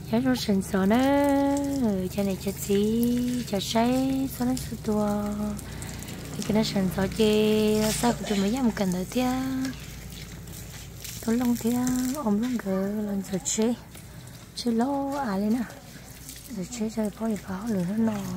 nhớ nó sần sờ nó cho này cho gì cho say cho nó sờ tua cái nó sần sờ chê sao của chúng mấy nhà một cần tới tia tôi lông tia ôm lông gờ lần giờ chơi lô à lên nè rồi chơi chơi có gì pháo lửa nó nọ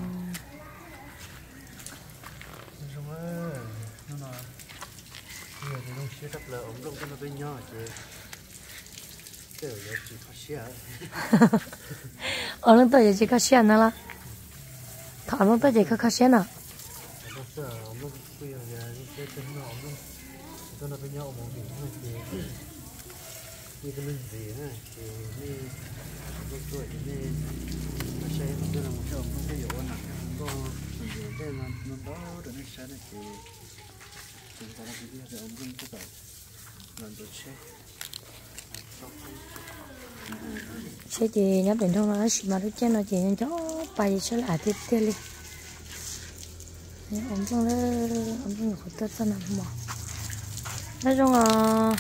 ở lúc tôi chỉ có xe nữa là thằng lúc tôi chỉ có xe nữa xe chị nhớ đến thông nó chỉ mà đôi chân nó chỉ nên cho bay sẽ lại tiếp theo đi ông trong đó ông trong có tết sao nằm mỏ nói chung là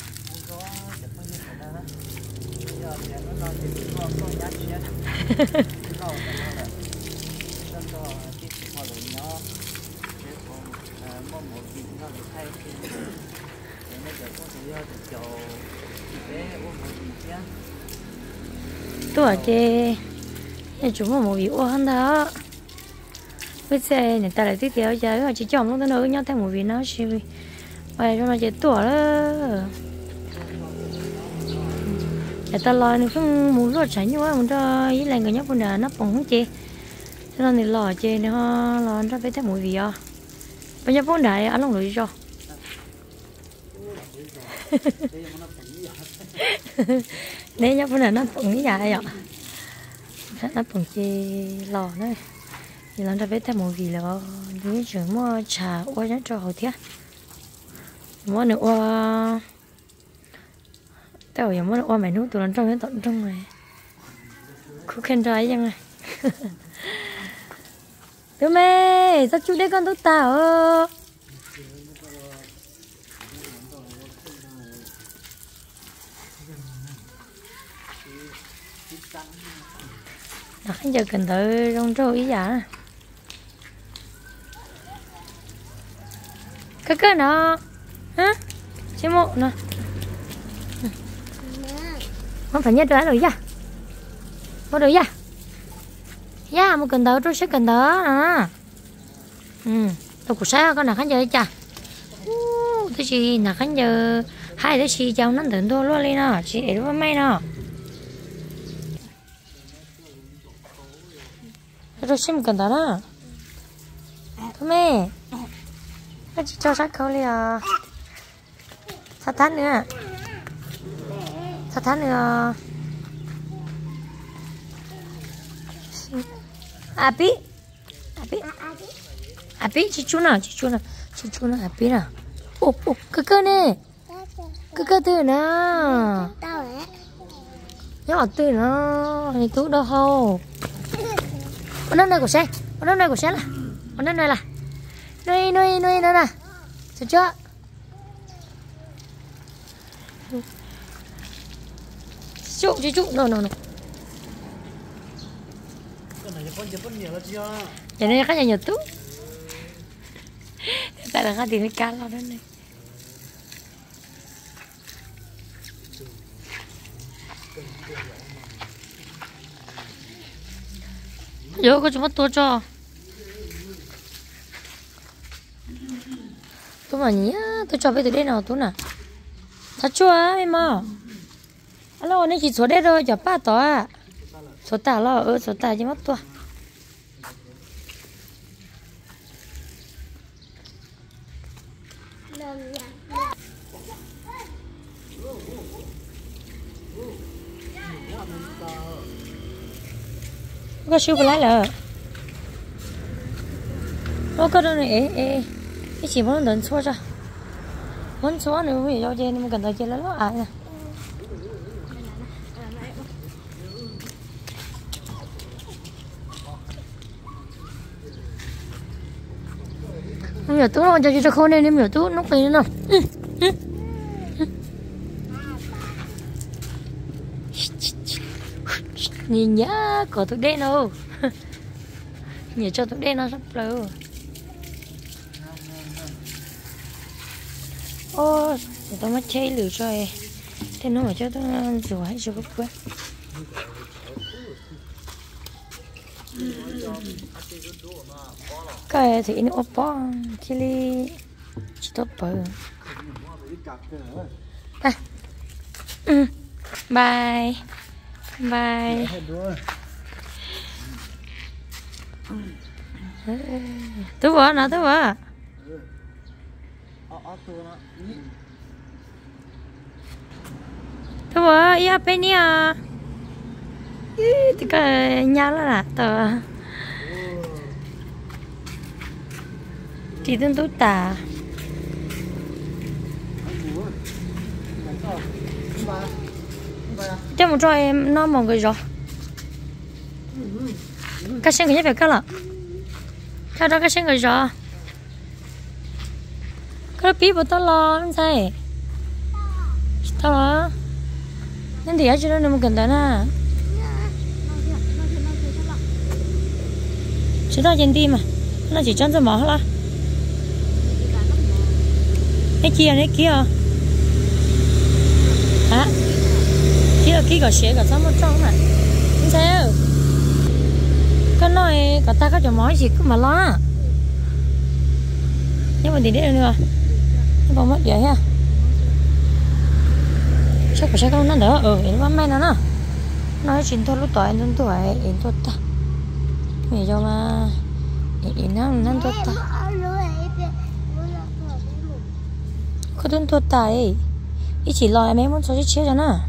tôi ở đây chúng mà một vị hơn đó bây giờ người ta lại tiếp theo giờ chỉ chọn lúc nữa nhau thêm một vị nó xí vậy cho nó chỉ tuổi đó người ta lo nó không muốn lo tránh như vậy muốn cho ý là người nhóc con nó bỏng không chị cho nên thì lo chị nó lo nó phải thêm một vị à bây giờ con đại ăn lòng rồi cho đấy nhóc con nó bỏng như vậy ạ nó bỏng chị lo đấy thì làm ra biết thêm một vị là những chuyện mua trà qua nhá cho hậu thiết mua nữa qua tao giờ mua qua mày nuốt tụi nó trong cái tận trong này cứ khen trái chăng này tụi mày sao chú đấy con tụi tao nó không giờ cần tới trong trâu ý giả cái nó hả chế mộ nó không phải nhét ra rồi ra bắt đầu ra một cần tới tôi sẽ cần tới à tôi cũng sao con nào khán giờ chả thế gì nào khán giờ hai đứa chị cháu nó đến tôi luôn lên nó chị để nó may nó tôi xem cần tới đó thôi mẹ chị cho sát khâu đi à sát thắt nữa 아비 지추나 아비나 오 그거네 그거 뜨나 nhỏ 뜨나 thì tú đâu hầu nó này của xe là nó này là nuôi nó nè chưa chưa chú no vậy nên các nhà nhật tú tại là các tiền mới cá lo đó này vô có chúng mất tua cho tôi mà nhỉ tôi cho với từ đây nào tôi nè thật chua em mà alo này chỉ số đây rồi cho ba tỏ à số tả lo số tả chỉ mất tua có siêu lại là nó có đâu này cái chỉ muốn đến xóa ra muốn xóa nữa vì do chơi nên cần tới chơi là nó ai nè bây giờ tú nó cho khô nên bây giờ tú nó phải nó nhìn nhá có thuốc đen đâu. Nhớ cho thuốc đen nó sắp lâu. Ô để tao mất chơi lửa rồi. Thế nó mà cho tao rửa hay cho cái cái thì nó bỏ chili chỉ tốt bự. Bye bye. Tú vợ nào tú vợ. Tú vợ ia bên nia. Thì cái nhà là tờ. Chỉ tên tú tà. Cho một trò em nó mong người rồi. Cái sen cái phải cái là. Theo đó cái sen người rồi. Cái bí bộ tao lo không sao. Tao lo. Nên thì ở chỗ đó nó một gần đó nè. Chỉ đó trên tim mà. Nó chỉ chân ra mỏ hết. Cái kia hả? Kia có xe có sao một trong mà không sao cái nói có ta có cho món gì cứ mà lo nhưng mà thì đấy nữa nó còn mất vậy ha chắc phải sao nó đỡ nó may nó nói chuyện thôi lúc tuổi anh tuổi em tốt ta mày cho mà em nó tốt ta có đơn tốt ta ấy ý chỉ lo em muốn cho chiếc cho nó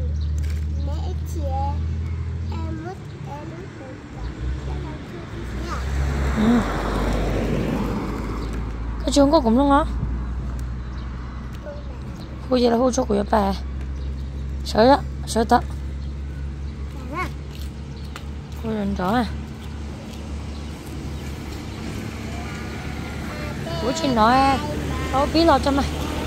cái trường có cũng luôn đó khu gì là khu chỗ của bà sợ tao khu rừng rõ à của chị nói có bí lo cho mày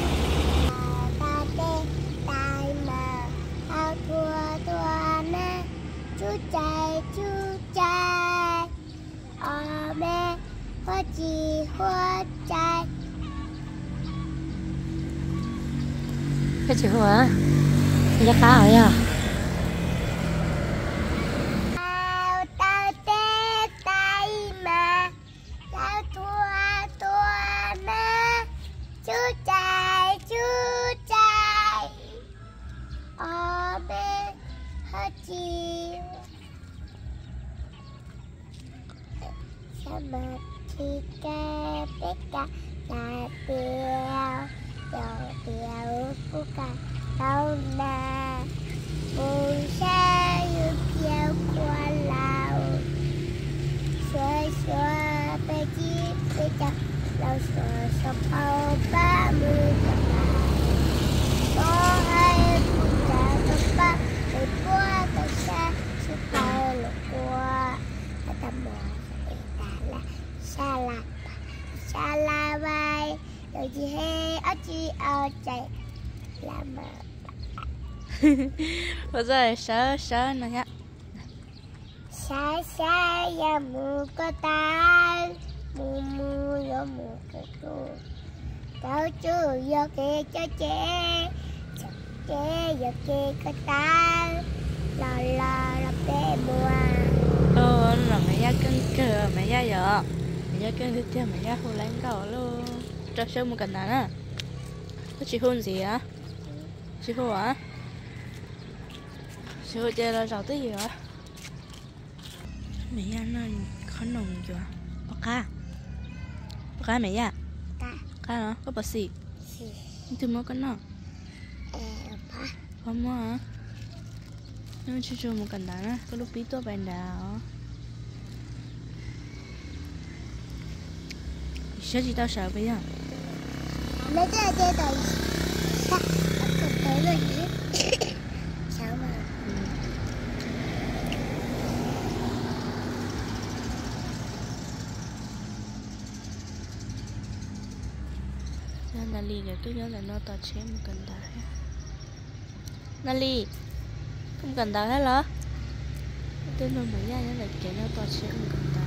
cái chữ hả? Giá cá rồi à? Tao tê tay mà tao thua mà chú trai ở bên hết chiều sao mà khi ca bé ca là tiêu của cả đâu nè buồn xa như kéo qua lào xóa bé chi bé chặt lao xóa sọc ao 30 có ai cũng đã tập ba để qua ta xa sẽ tay lục qua ta mò ta là xa la vai rồi chị he ở chị ở chạy làm bây giờ sợ nó nhá xa ya mù có ta mù yo mù cái cô tao chưa yo kê cho chế yo kê có ta là bé mùa là mẹ gia cân cờ mẹ gia vợ mẹ gia cân tiếp theo mẹ gia hồ lánh cầu luôn cho sớm một cần nào á có chị hôn gì á chị hôn á chị hôn chơi là giàu tới gì á mẹ gia nó khó nồng chưa bác cá mẹ gia cá nó có bớt xì từ mới có nó không hả nhưng chưa cho một cần đá có lúc bí to bàn đào sao chị tao sợ bây giờ mấy cái chơi rồi sao cần tới rồi sao mà Nali giờ tôi nhớ là nó tao chế một cần đá Nali không cần đá hết hả tên nó mới ra nó lại kéo nó to sẽ không cần ta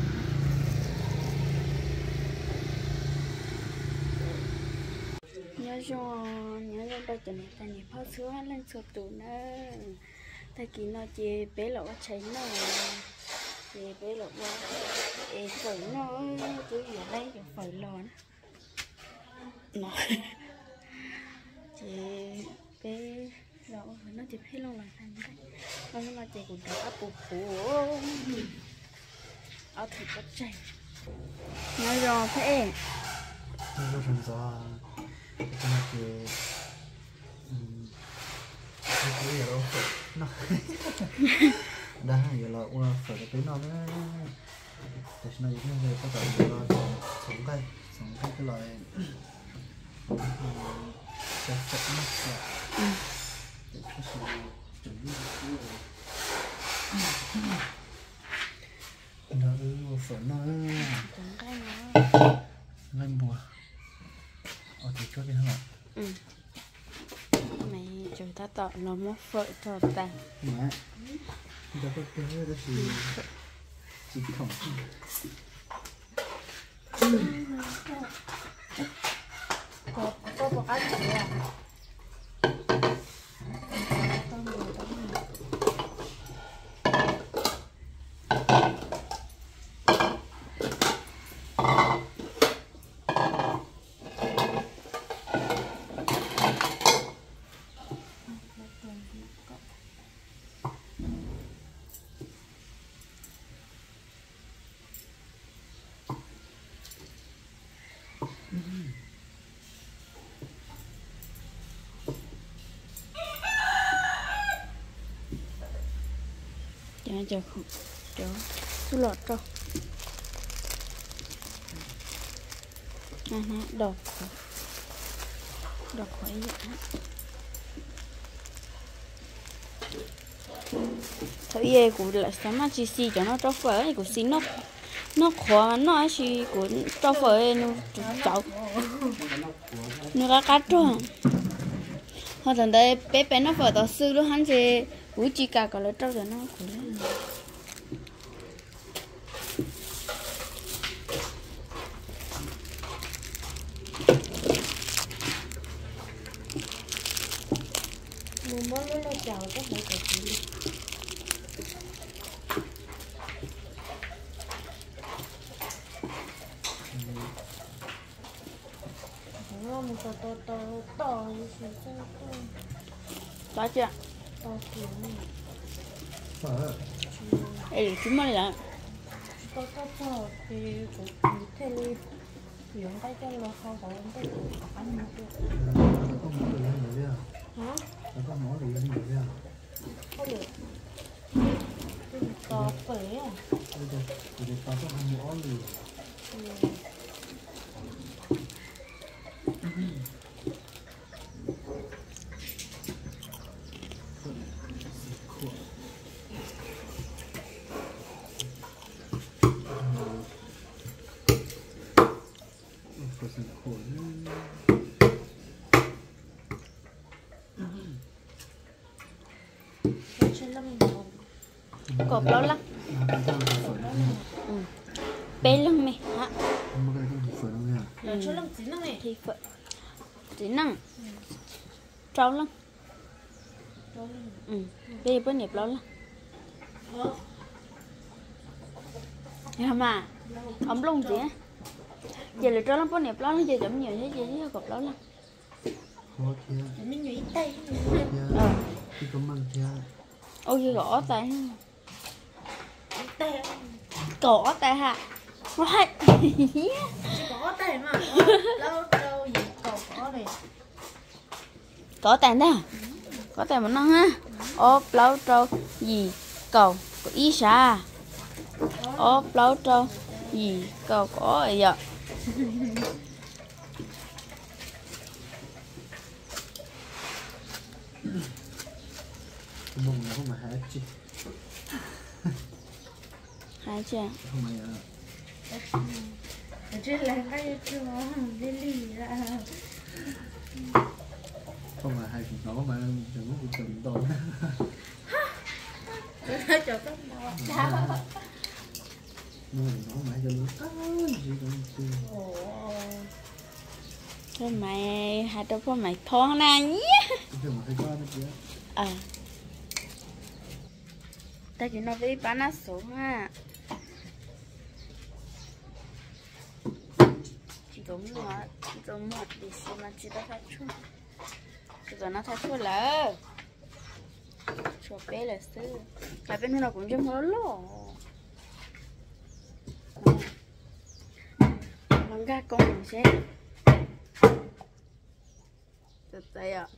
nhớ ra bao giờ này ta nhớ phao sữa lên sụp tủ nữa ta kỹ nó chê bé lỗ cháy nó chê bé lỗ qua phổi nó cứ ở đây cái phổi lò nó chê bé lỗ nó chê hết lâu là thành đấy nó chê cũng đã áp bụng áo thịt có chảy nhớ rồi thế nó thành ra cái cái giờ nó đã giờ là qua phải cái nó để nó những người có thể là sống cái loại sẽ mất lại để cái sự chuẩn bị nó phải nó lên mùa ở thì cho cái hả mày chúng ta tỏ nó mất phơi cho ta mẹ đó có cái đó thì chỉ không có một cái gì à cho số lọt cho đọc khỏi thôi ye của lại sáng mà chỉ cho nó cho phở của xí nó khó nó chỉ của cho phở nó cháu nó cá tròn hồi thằng đây bé nó phở tao sư luôn hắn chỉ cúi chỉ cả cái trâu rồi nó cúi mình muốn nó chào các bạn cái gì nó một to to chưa to kiểu ê chúng mày là to thì cũng thế đi dưỡng cái chân là không phải cái ăn được có món gì ăn được hả có món gì ăn được không được to phế à thì tao có ăn món gì cột lâu lắm bé lưng mày hả là số lắm chín này thì phở chỉ năng trâu lắm bây giờ nếp lâu lắm nhưng mà ông lông gì á giờ là trâu lắm bữa nếp lâu lắm giờ chậm nhiều thế giờ cột lâu lắm mình nhảy tay thì có măng kia ôi giờ gõ tay cỏ tay hả what có tay mà lâu gì có này có tay đó có tay mà nó ha ốp lâu trâu gì cầu có ý xa ốp lâu trâu gì cầu có vậy giờ mông nó không mà hả chị hai chưa không mà ở trên là cái chỗ đi lì ra không mà hai nó mà đừng có cầm to cho các món nó mãi cho luôn thôi mày hai đứa con mày thoáng này nhé ta chỉ nói với bán á số ha chỉ có một đi xem mà chỉ đã phát chua rồi nó phát chua lỡ chua bé là sư là bên nó cũng trong đó lỗ nó ra con mình sẽ từ tay ạ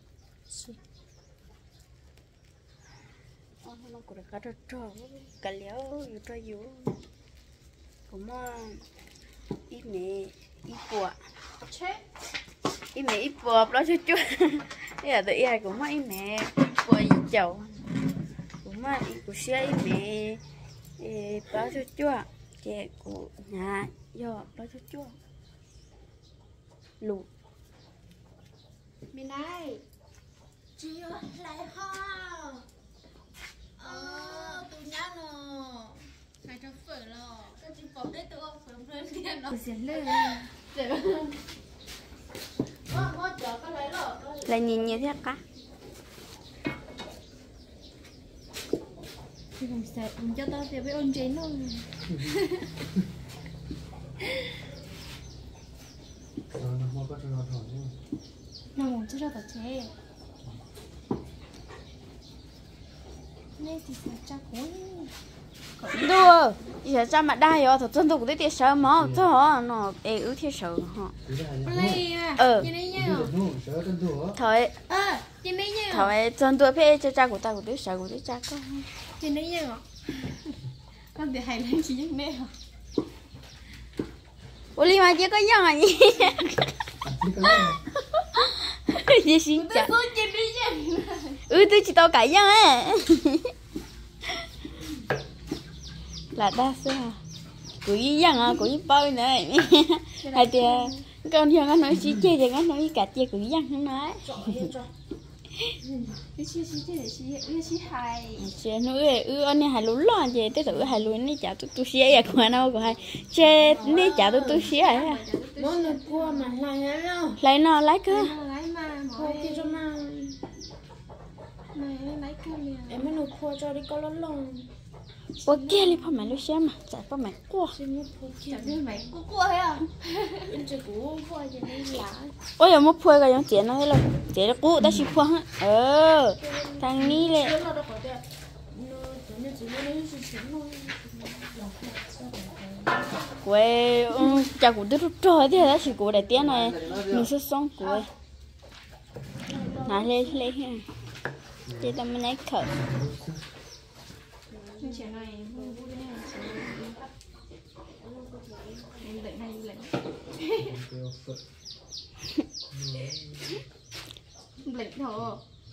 nó cũng đã cắt trò cả léoอยู่ตัวอยู่cũng ít mẹ ít bùa ít mẹ ít bùa đó chứ chú đây là tụi ai cũng ít mẹ bùa gì chậu cũng ít của xe ít mẹ đó chứ chú trẻ của nhà do đó chứ chú lù mình đây chị lại ho tụi nhá nó hai trăm phở lo cái chị bỏ đấy tụi ông phở phở tiền nó xiên lên là nhìn như thế cả thì mình sẽ cho tao thì với ôn chế luôn nó không có cho nó thổi nữa nó muốn cho tao chế nên thì sẽ chắc đùa giờ cha mà đai rồi thật chân tôi cũng thấy tiếc sợ mà cho nó ưu tiếc sợ họ thôi thôi chân tôi phải cho cha của ta cũng tiếc sợ của tiếc cha con trên đấy nhá con để hành lên chỉ như mẹ hả ủa li mà chỉ có giang à nhỉ gì xin chả tôi chỉ tao cãi giang á là đa số của ý giang à của ý bơi này hay thì con giang anh nói chỉ chơi thì anh nói cả chơi của ý giang không nói cái chi hay chơi nói anh này hay lún lo chơi tới tụi hay lún này chả tụi xía à của nó của hay chơi này chả tụi xía à món được cua mà lấy nó lấy cơ lấy mà cua kia cho mà mày lấy cua liền em mới nấu cua cho đi có lon lon ủa kia đi phải mày lúc xem mà chạy phải mày cua chẳng biết mày cua hay à em chỉ cua gì đây là ôi giờ mua phơi cái giống chuyện nó thế là chuyện nó cũ ta chỉ phơi thằng ní lệ quê chả cũng đứt rồi thế là chỉ của đại tiếng này mình sẽ xong của này lên ha để tao mới lấy khẩu chuyện này không vui nha em định hay lệnh lệnh thổ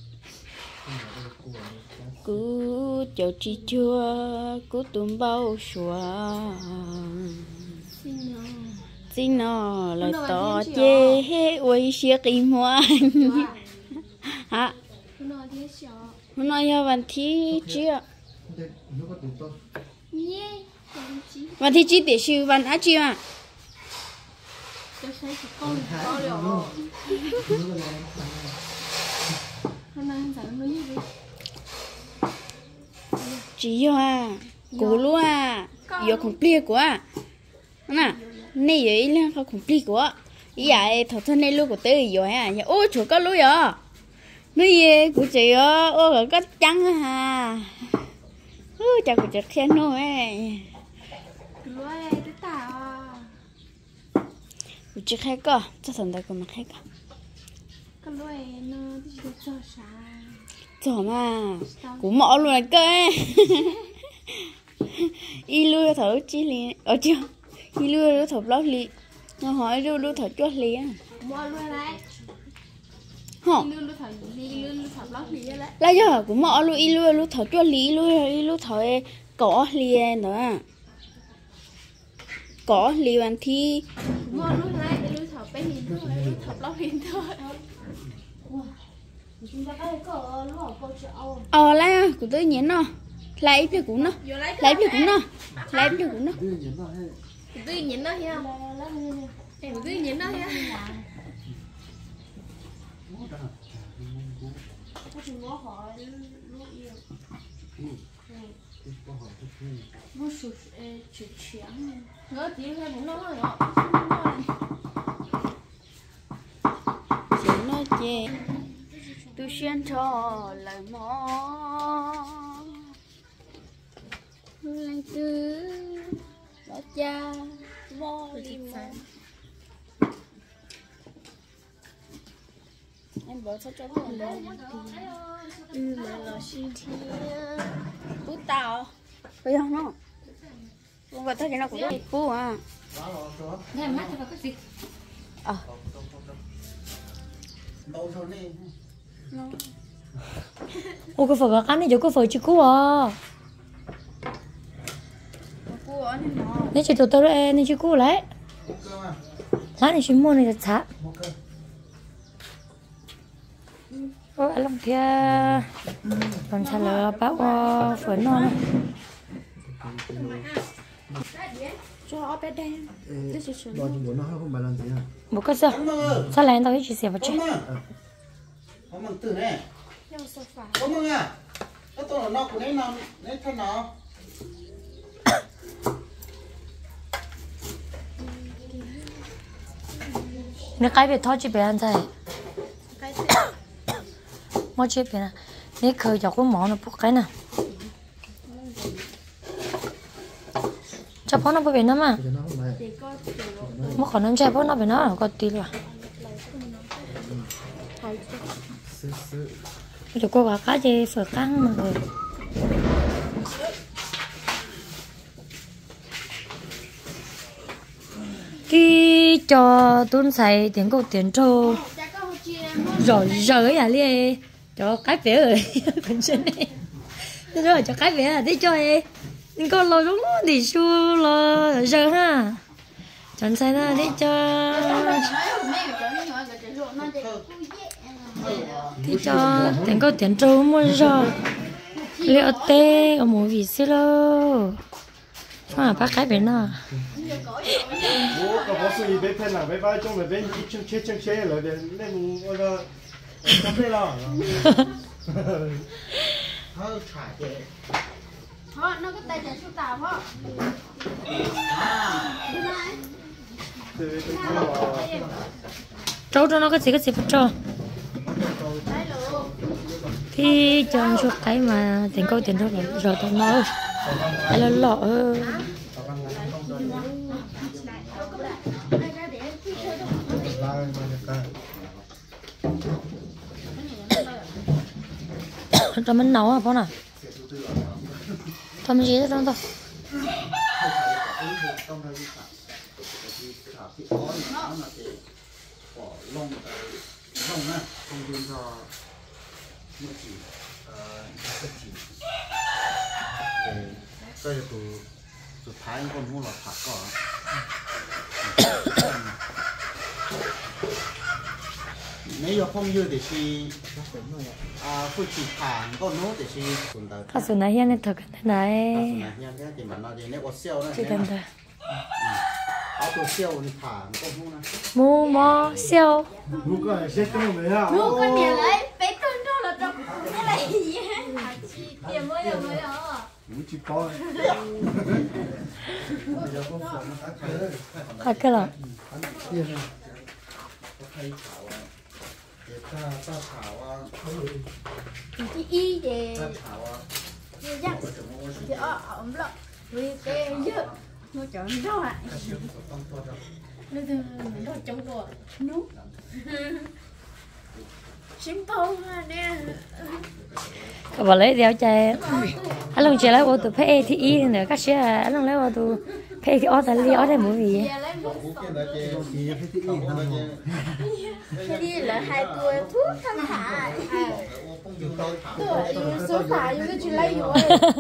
cứ chờ chi chưa cứ tụm bao xóa xin nó lời tỏ chê ôi xia kim hoa hả hôm nay giờ bạn thi chưa bạn thi chi để siêu bạn á chưa chị à cố luôn à giờ không pliê của à nè này vậy là không pliê của ý vậy thằng thân này luôn của tôi rồi à ôi chỗ có lúa à nói gì của chị á ôi có trắng à chả của chị khen thôi lúa này tôi tao của chị khai cơ cho thằng đây của mà khai cơ cái lúa này nó đi cho sao trời mà cũng mỏ luôn này cơ y lưa thở chi liền ở chưa y lưa thở lót li nó hỏi lưa thở chót liền mua luôn đấy hả lưa thở lót li đấy là giờ cũng mỏ luôn y lưa thở chót li lưa thở cỏ liền nữa cỏ li bàn thi mua luôn đấy lưa thở bé liền thôi lưa thở lót liền thôi là của tôi nhớ nó lấy việc cũng nó lấy việc cũng nó lấy việc cũng nó Tôi nhìn nó hiểu em tôi nhìn nó hiểu nó chỉ hay cũng nó rồi nó chê tôi xuyên cho lời mò lăng tư đó cha mò đi mò em bỏ sao cho con đó mà là xin thiên bút tao bây giờ nó con vật thấy cái nào cũng được bút à nghe mắt thì vào cái gì ô cái phở cái ăn này chỗ cái phở chỉ cú à nếu chỉ tụi tôi đây nên chỉ cú lấy lá này chỉ mua này là chả ô anh long kia còn chả lỡ bác phở non cho bé đen Lo cho bố nó không phải làm gì à? một cái sao sao lại tao chỉ xếp vào chứ Có mừng từ này. Có mừng à? Nó tôi nó của nó thân nó. nó cái việc thôi chỉ bé ăn thôi mua chỉ bé nè nếu khơi cho cái món nó bốc cái nè cho bó nó bốc bé nó mà Cho nó không phải. mất khả năng chơi bó nó bé nó là có tí rồi Sư. rồi cô có cái gì phở căng mà rồi khi cho tuân xài tiền câu tiền trâu rồi rời à li cho cái bé rồi còn trên này rồi cho cái bé là đi cho em nhưng con lo đúng thì xu lo giờ ha chọn sai ra đi cho đi cho tiền câu tiền trâu mua rồi liệu tê ở một vị xí lô mà bác cái bé nào bố có bố suy bé phen là bé vai trong là bé đi chung chế là bé nên gọi là cắm đây là Thôi thả kệ. thôi nó có tay chạy xuống tàu thôi từ trâu cho nó cái gì phải cho thì cho chút cái mà tiền câu tiền thôi rồi tao nói hay là lọ cho mình nấu à phong nào cho mình gì đó thôi Lông á, không dùng cho nước chỉ chất chỉ. Đây là từ thái con mua là thả cỏ. Nếu không như thì si phụ chỉ thả con nốt thì si cùng tới. các số này hiện nay thật cái này Hiện thế thì mà nó thì nếu có sale nó chỉ cần thôi áo tôi sale thì thả con mua nè. mua mò siêu bố có sẽ cái gì à mua cái này lấy bé tôi cho là trong cái này gì tiền mới rồi bố chỉ có cái là chị y để Thảo dắt thì ẩm lắm vì cái dứt nó chọn đâu ạ nó trong đồ nút simple nè các bạn lấy đeo chạy anh long chỉ lấy ô tô pay thì y nữa các xe anh long lấy ô tô pay thì ô tô li ô tô mua gì cái đi là 2 tuổi thuốc thăng thải số thải cái chuyện lấy rồi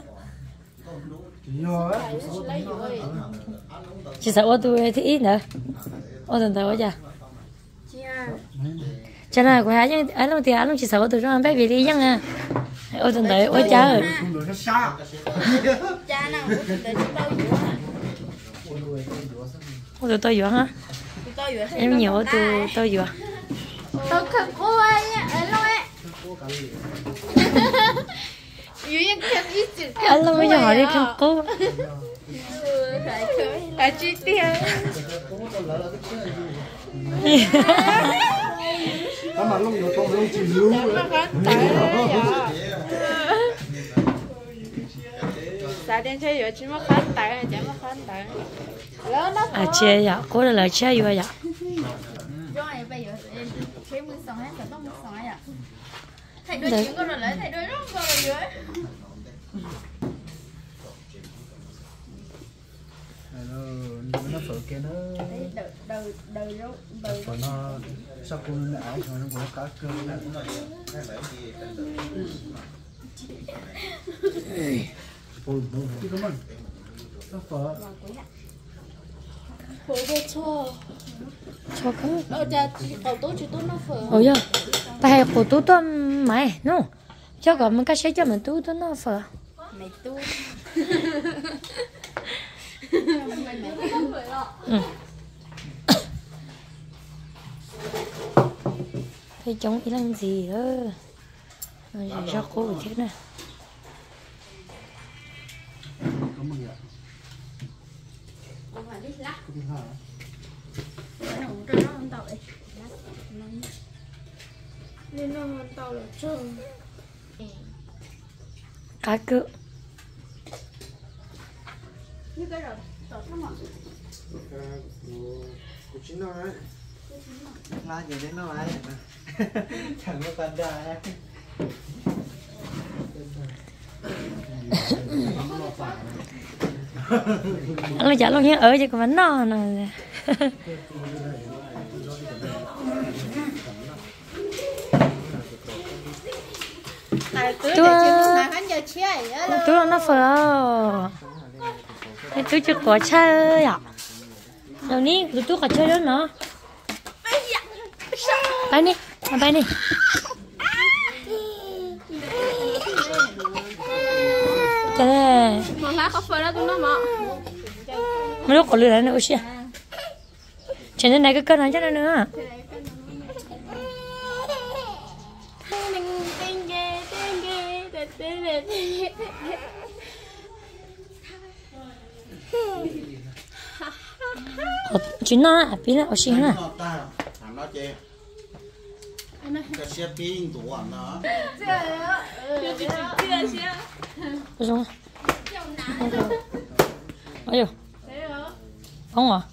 lấy rồi chỉ sợ ô tô thì y nữa ô tô tao chưa cho nên của anh long thì anh long chỉ sợ ô tô cho anh bé bị đi nhá ôi tuần tới ôi cha ơi không được nó xa cha nào cũng từ chúng tôi vừa hả ôi tụi tôi vừa hả chúng tôi vừa em nhiều tụi tôi vừa tôi không cô ấy ở đâu ấy Yêu em không ít chữ anh lâu bây giờ hỏi đi không cô là chi tiêu mà lúc nó không lúc chỉ lưu sao đến chơi rồi chỉ mà khán tại chẳng mà khán tại lớn lắm à chia dạ cô là lời chia vừa dạ rồi bây giờ em thấy muốn sống hết phải muốn sống hết à thầy đôi chuyện con rồi lấy thầy đôi rất con rồi dưới nó phở kia nó phở nó sao cô nó ái rồi nó có cá cơ ôi cái cảm ơn nó phở phở vô cho cho cái cha cậu tốt chỉ tốt nó phở ôi giờ ta hay cổ tú tôi mày no cho có mình cái sẽ cho mình tú tôi nó phở mày tu thấy chống ý làm gì đó rồi cho cô thế này cảm ơn ạ không phải đi lắc cái hả nó uống cho nó ăn tàu ấy nên nó ăn tàu là trơn cá cự như cái rồi tàu thăm ạ của chính nó đấy la gì đến nó ai chẳng có tan ra nó chả lo nhớ ở chứ còn vẫn no nè tôi nó phở tôi có chơi à đầu ní tôi có chơi đó nữa bay đi bay đi trời ơi mà lá có phơi đó tôi nó mà mấy lúc có lửa nữa chứ trên trên này cái cân này chắc nữa chuyện nó à pin nó xin à nó chê cái xe pin tủ ảnh đó cái gì ôi呦không à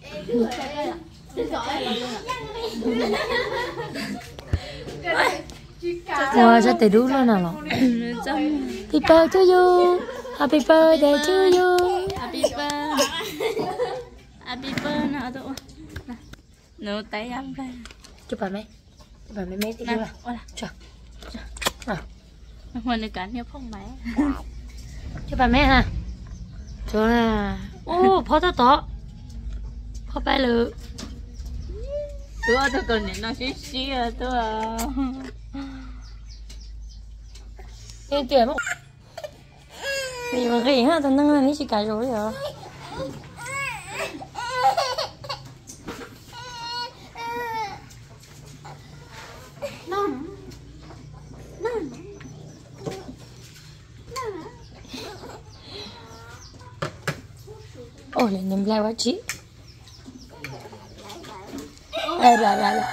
wow sao tới đúng luôn nào happy birthday to you happy birthday to you happy birthday nào tụi nấu tay ăn đây chụp bài mấy tí nữa chụp hồi này cả nhiều phong máy chụp bài mấy hả chụp à ô phó tao tỏ phó bài lử tôi còn nó xí tôi em tuyển không vì mà cái ha thằng năng này chỉ cài rồi rồi ôi lại nhầm lại quá chị đây là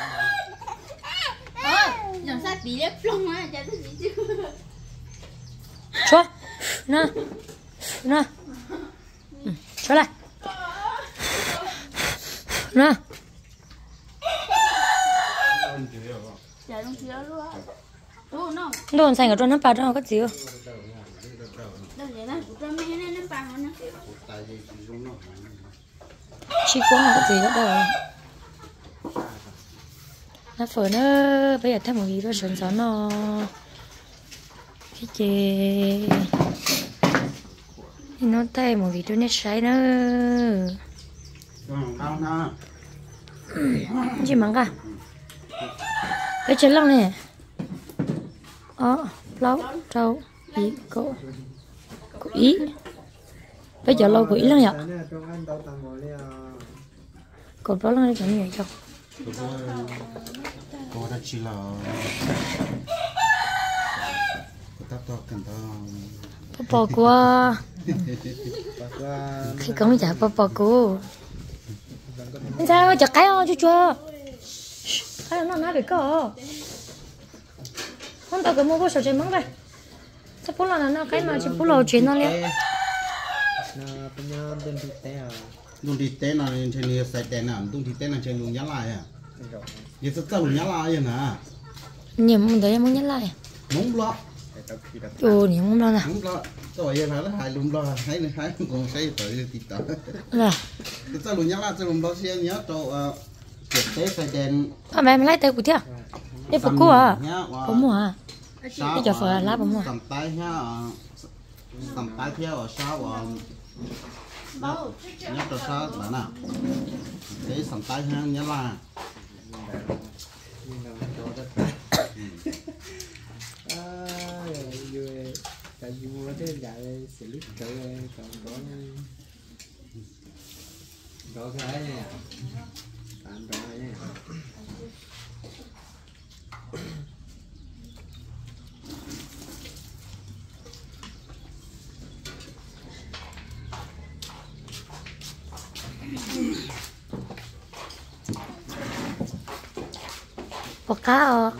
làm sao bị lép lông á cha tôi gì chứ cho nè cho lại nè cha không chịu luôn đúng không đồ xanh ở trong nó bao trong có gì đâu vậy đó trong mấy cái nó bằng nó chi quăng có gì đó đâu nó phở nó bây giờ thêm một gì đó sườn són nó cái gì nó thêm một gì đó nét sấy nữa gì mắng cả cái chân lông này lâu trâu ý cổ ý bây giờ lâu quỷ lắm nhở cổ đó là cái gì vậy cô đã chỉ là tao cần tao bỏ qua khi con chả bỏ cô sao chặt cái chưa chưa cái nó nói được cơ không tao cứ mua bữa sầu trên mắm đây sắp bữa là nó cái mà chỉ bữa lò chuyện nó liền luôn đi té là trên này sai té nào luôn đi té là trên luôn nhá lại à giờ sao luôn nhá lại vậy nè nhiều mình thấy muốn nhắc lại muốn lo nhiều muốn lo nè muốn lo rồi giờ phải là hai luôn lo hai còn xây tới thì tao là sao luôn nhá lại sao luôn lo xe nhớ cho việc té sai đèn mẹ lấy tay của thiệt đi phục cô à có mua à bây giờ phải lá bông mua cầm tay nhá cầm tay theo sao nhớ cho sao bạn nào để cầm tay nhá nhớ là tại vì mua thế vậy xử lý tự còn có cái này tạm rồi nha bỏ cá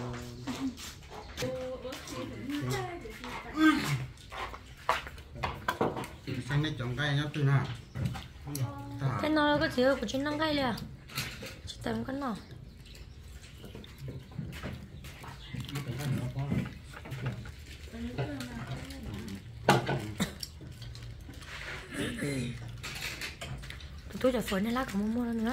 sang đây chọn cái nhá từ nào cái nó có gì của chuyên năng gây liền chỉ tầm cái nào tôiจะฝนในรักของมัวๆnữa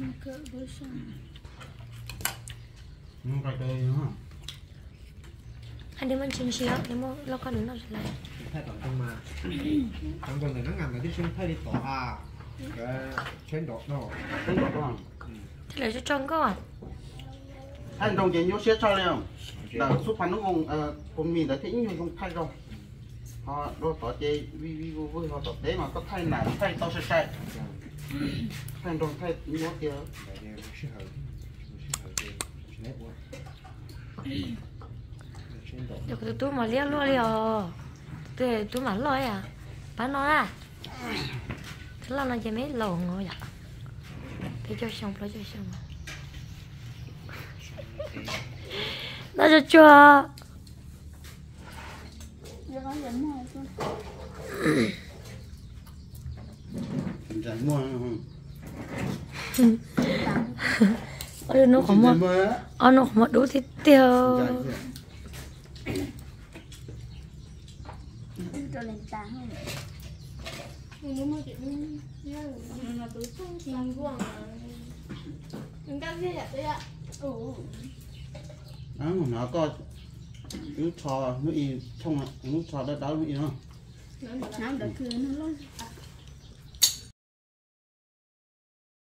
không phải đây hả anh đi mình xin xíu cái mua lo con nữa nó sẽ lại thay đổi trong mà trong tuần này nó ngầm là cái xuyên thay đi tỏ à cái chuyên đột nó thế là cho trông cơ à anh đồng tiền nhớ cho liền là số phản ứng cùng mình đã thấy nhiều không thay đâu họ đôi tỏ chơi vi vui họ tỏ tế mà có thay nào thay tao sẽ sai thay đồng thay nhớ kia được từ túi mà liếc luôn liền từ túi mà lôi à bán nó à thế là nó chỉ mấy lầu ngồi vậy để cho xong lấy cho xong nó cho chua chẳng mua ôi nó không mua nó không mua đủ thịt tiêu cho lên ta không nó có nước trò nước y trong nước trò đó đó nước y nó nó được cứ nó